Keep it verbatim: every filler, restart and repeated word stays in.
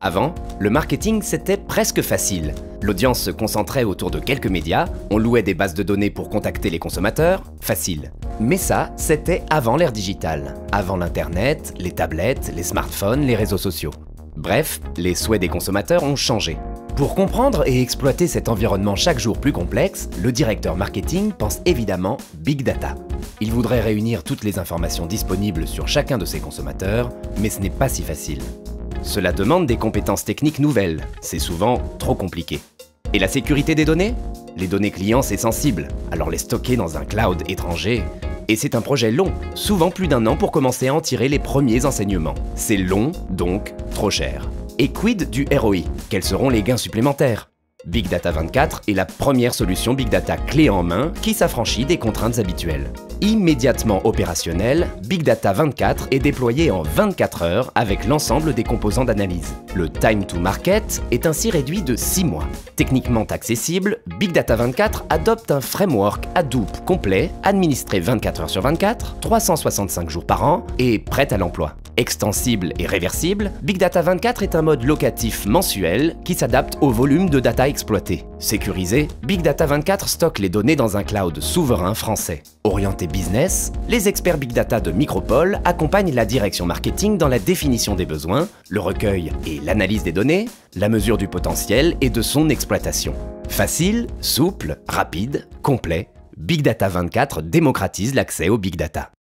Avant, le marketing c'était presque facile. L'audience se concentrait autour de quelques médias, on louait des bases de données pour contacter les consommateurs, facile. Mais ça, c'était avant l'ère digitale, avant l'internet, les tablettes, les smartphones, les réseaux sociaux. Bref, les souhaits des consommateurs ont changé. Pour comprendre et exploiter cet environnement chaque jour plus complexe, le directeur marketing pense évidemment Big Data. Il voudrait réunir toutes les informations disponibles sur chacun de ses consommateurs, mais ce n'est pas si facile. Cela demande des compétences techniques nouvelles, c'est souvent trop compliqué. Et la sécurité des données? Les données clients c'est sensible, alors les stocker dans un cloud étranger. Et c'est un projet long, souvent plus d'un an pour commencer à en tirer les premiers enseignements. C'est long, donc trop cher. Et quid du R O I? Quels seront les gains supplémentaires? Big Data vingt-quatre est la première solution Big Data clé en main qui s'affranchit des contraintes habituelles. Immédiatement opérationnel, Big Data vingt-quatre est déployé en vingt-quatre heures avec l'ensemble des composants d'analyse. Le time to market est ainsi réduit de six mois. Techniquement accessible, Big Data vingt-quatre adopte un framework Hadoop complet, administré vingt-quatre heures sur vingt-quatre, trois cent soixante-cinq jours par an et prêt à l'emploi. Extensible et réversible, Big Data vingt-quatre est un mode locatif mensuel qui s'adapte au volume de data exploité. Sécurisé, Big Data vingt-quatre stocke les données dans un cloud souverain français. Orienté business, les experts Big Data de Micropole accompagnent la direction marketing dans la définition des besoins, le recueil et l'analyse des données, la mesure du potentiel et de son exploitation. Facile, souple, rapide, complet, Big Data vingt-quatre démocratise l'accès au Big Data.